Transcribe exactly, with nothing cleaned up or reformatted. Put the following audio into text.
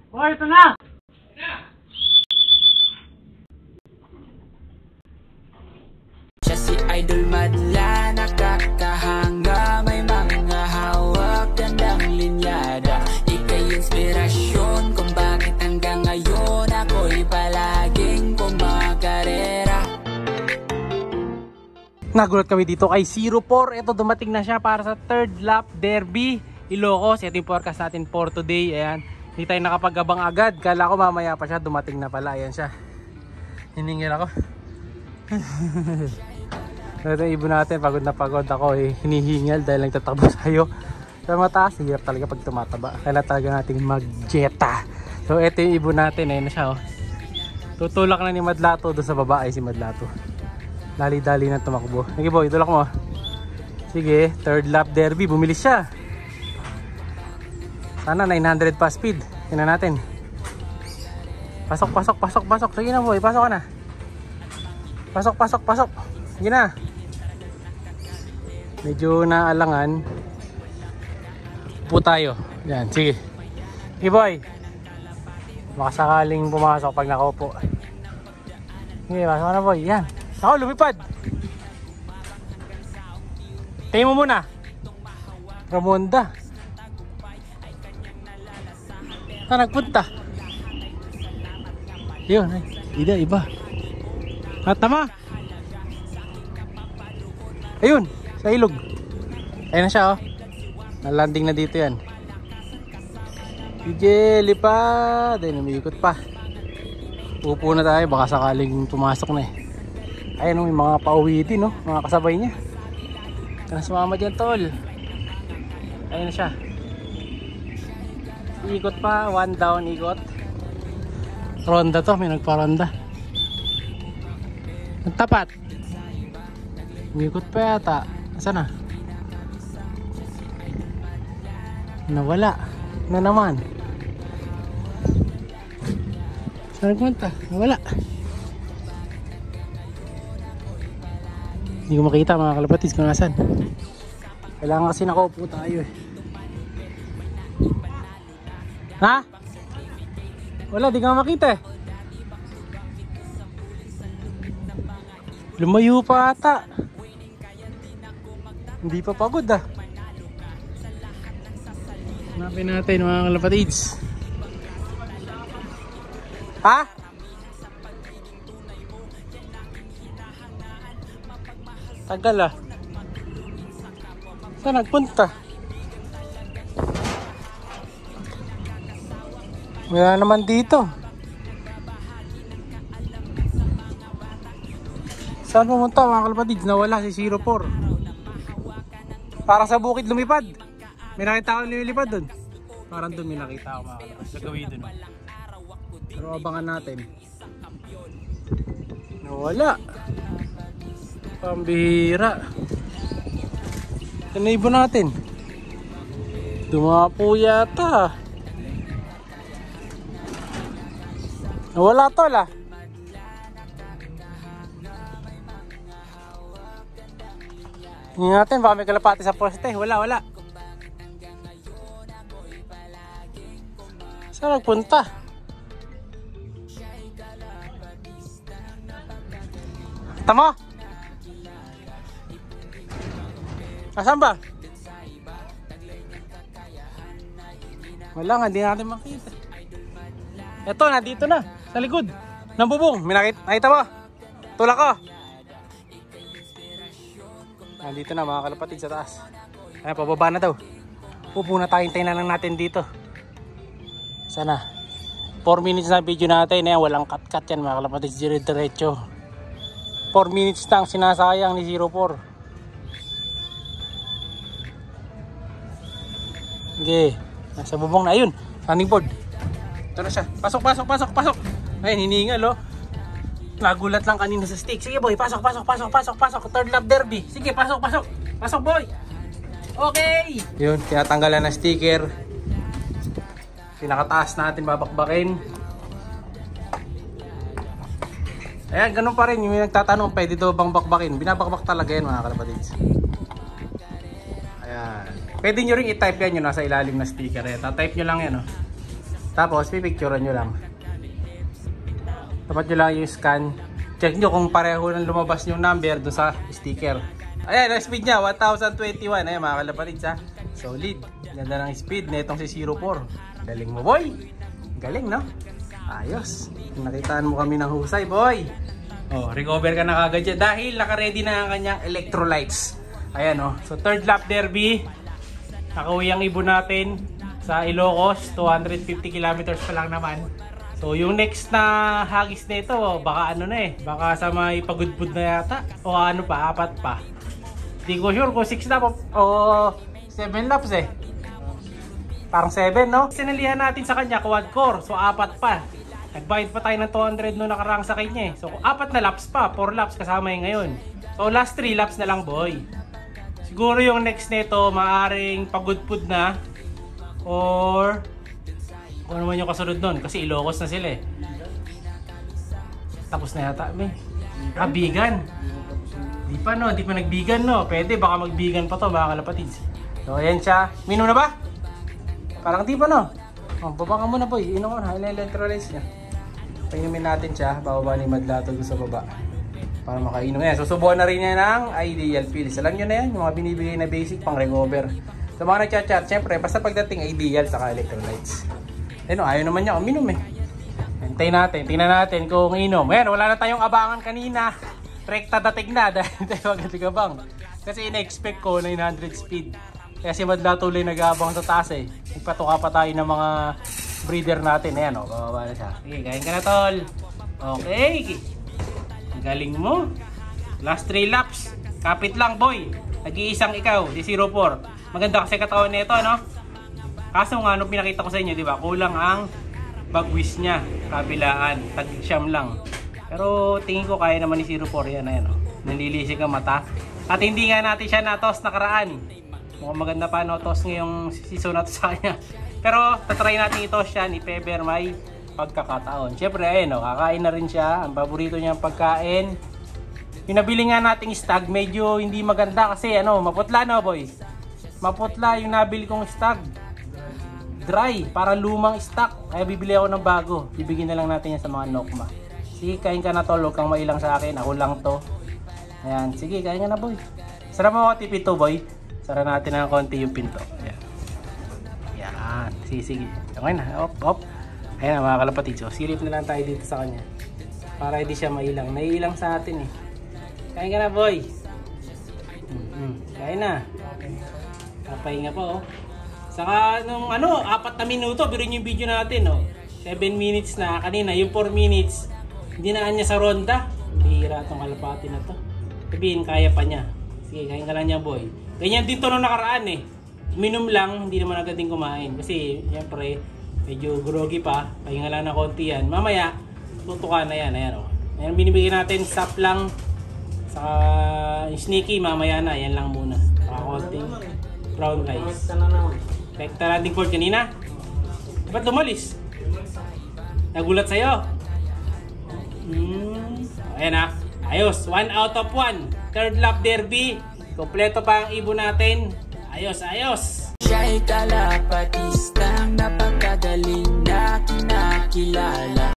Boy, ito na! Siya si Idol Madla, nakakahanga, may mga hawak, gandang linyada. Ika'y inspirasyon kung bakit hanggang ngayon ako'y palaging kumakarera. Nagulat kami dito kay zero four. Ito, dumating na siya para sa third lap derby Ilocos. Ito yung forecast natin for today. Ayan, hindi tayo nakapag-abang agad. Kala ko mamaya pa siya, dumating na pala. Ayan siya, hiningil ako. Ito yung ibon natin, pagod na pagod ako eh. Hinihingal dahil lang tatakbo sa'yo sa mataas. Hirap talaga pag tumataba. Kailan talaga natin mag-jetta. So ito yung ibon natin. Ayan na siya oh. Tutulak na ni Madlato doon sa baba. Ay si Madlato, dali-dali na tumakbo. Sige boy, tulak mo. Sige, third lap derby, bumilis siya. Sana nine hundred pa speed. Tingnan natin. Pasok, pasok, pasok, pasok. Sige na boy, pasok ka na. Pasok, pasok, pasok. Sige na. Medyo naalangan. Upo tayo. Yan, sige. Sige boy. Makasakaling pumasok pag nakaupo. Sige, pasok ka na boy. Yan. Ako, lumipad. Tingin mo muna. Ramonda. Saan nagpunta? Yun, ay. Ida, iba. Ah, tama. Ayun, sa ilog. Ayun na siya, oh. Nalanding na dito yan. Sige, lipad. Ay, umiikot pa. Upo na tayo, baka sakaling pumasok na eh. Ayun, may mga pauwi din, no? Mga kasabay niya. Kaya sumama dyan, tol. Ayun na siya. Ikot pa, one down, ikot. Ronda to, may nagparonda. Nagtapat. Ikot pa yata. Saan na? Nawala. Na naman. Saan nagpunta? Nawala. Hindi ko makita mga kalapatis kung nasan. Kailangan kasi nakaupo tayo eh. Ha? Wala, di ka makita eh. Lumayo pa ata. Hindi pa pagod ah. Hanapin natin mga kalapatids. Ha? Tagal ah. Saan nagpunta? Wala naman dito. Saan pumunta mga kalapatids? Nawala si zero four. Parang sa bukid lumipad. May nakita ako lumilipad dun. Parang dun may nakita ako mga kalapatids. Sa gawi dun. Pero abangan natin. Nawala. Pambihira. Ito ibon natin. Dumapo yata. Nawala tol ah. Tingnan natin baka may kalapati sa poste. Wala, wala. Saan nagpunta? Tama? Asan ba? Wala nga, hindi natin makita. Eto, nandito na. Sa likod ng bubong. May nakita, nakita mo? Tulak ko. Nandito na mga kalapatid sa taas. Ayan, pababa na daw. Upo na tayo, hintayin na lang natin dito. Sana four minutes na video natin. Ayan, walang cut-cut yan mga kalapatid. Dire-diretso four minutes na ang sinasayang ni zero four. Okay, nasa bubong na. Ayun, standing board. Ito na siya. Pasok, pasok, pasok, pasok. Ayun, hiningal oh. Nagulat lang kanina sa stick. Sige boy, pasok, pasok, pasok, pasok, pasok. Third lap derby. Sige, pasok, pasok. Pasok boy. Okay. Yun, tinatanggalan na sticker. Pinakataas natin babakbakin. Ayan, ganun pa rin. Yung nagtatanong, pwede daw bang bakbakin? Binabakbak talaga yan mga kalapatids. Ayan. Pwede nyo rin i-type yan yun nasa ilalim na sticker. Ayan, tatype nyo lang yan oh. Tapos pipicturean nyo lang. Dapat nyo lang yung scan. Check nyo kung pareho ng lumabas yung number dun sa sticker. Ayan, ang speed niya one thousand twenty-one. Ayan mga kalapatids ha. Solid. Ganda ng speed na itong si zero four. Galing mo boy. Galing no? Ayos. Nakitaan mo kami ng husay boy. Oh, recover ka na kagad dyan dahil naka-ready na ang kanyang electrolytes. Ayan oh. So third lap derby. Nakauwi ang ibon natin sa Ilocos. two hundred fifty kilometers pa lang naman. So yung next na hagis na ito, baka ano na eh, baka sa may pagudpud na yata o ano pa, apat pa. Hindi ko sure kung six lap o seven laps eh. Parang seven no? Sinalihan natin sa kanya quad core, so apat pa. Nagbayad pa tayo ng two hundred no nakarang sa kanya eh. So apat na laps pa, four laps kasama yung ngayon. So last three laps na lang boy. Siguro yung next nito maaring pagudpud na or kung ano man yung kasunod nun, kasi Ilocos na sila eh. Tapos na yata, may. Ah, bigan. Di pa no, di pa nagbigan no. Pwede, baka magbigan pa to, mga kalapatids. So, ayan siya. Minom na ba? Parang di pa no. Oh, baba ka muna boy. Inom ko na, electrolytes niya. Painumin natin siya, bababa ni Madlato sa baba. Para makainom yan. Susubuhan na rin niya ng Ideal Pills. Alam nyo na yan, yung mga binibigay na basic pang recover. Sa mga nagchat-chat, syempre, basta pagdating Ideal saka electrolytes. Ano, ayaw naman niya uminom eh. Hintayin natin, tingnan natin kung inom. Ayan, wala na tayong abangan kanina. Rekta dating na dahil tayo agad-agabang. Kasi ina-expect ko nine hundred speed. Kaya si Madla tuloy nag-aabang sa taas eh. Nagpatuka pa tayo ng mga breeder natin. Ayan o, bababa na siya. Okay, kain ka na tol. Okay. Ang galing mo. Last three laps. Kapit lang boy. Nag-iisang ikaw, di zero four. Maganda kasi katawan nito, no? Kaso nga, nung pinakita ko sa inyo, di ba? Kulang ang bagwis niya. Kabilaan. Tag-siyam lang. Pero tingin ko kaya naman ni zero four yan. Ayan, oh. Nalilisik ang mata. At hindi nga natin siya natos nakaraan. Mukhang maganda pa no-toss ngayong season na to sa kanya. Pero tatry natin itos siya ni Peber may pagkakataon. Siyempre, ayun, oh, kakain na rin siya. Ang paborito niya ang pagkain. Pinabili nga nating stag. Medyo hindi maganda kasi ano, maputla no boy. Maputla yung nabili kong stag. Dry, para lumang stock. Kaya bibili ako ng bago. Bibigyan na lang natin yan sa mga Nokma. Sige, kain ka na tol. Huwag kang mailang sa akin. Ako lang to. Ayan, sige, kain ka na boy. Sara mo ako tipito boy. Sara natin ng konti yung pinto. Ayan. Ayan. Sige, sige. Okay na. Op, op. Ayan na mga kalapatid. So, silip na lang tayo dito sa kanya. Para hindi siya mailang. Naiilang sa atin eh. Kain ka na boy. Mm-hmm. Kain na. Kapahinga po oh. Saka nung ano, apat na minuto, biro nyo yung video natin, no? seven minutes na, kanina, yung four minutes, hindi na niya sa ronda. Bihira itong kalapati na to. Sabihin, kaya pa niya. Sige, kain ka lang niya, boy. Ganyan din to nung nakaraan, eh. Minom lang, hindi naman agad din kumain. Kasi, siyempre, medyo groggy pa. Pahinga lang na konti yan. Mamaya, tutukan na yan, ayan, oh. Ayan, binibigyan natin, sap lang. Saka, yung sneaky, mamaya na, yan lang muna. Saka konting brown rice. Rekta natin cord kanina. Ba't lumalis? Nagulat sa'yo. Hmm. Ayan ha. Ayos. one out of one. Third lap derby. Kompleto pa ang ibon natin. Ayos, ayos. Siya'y kalapatistang napakagaling na kinakilala.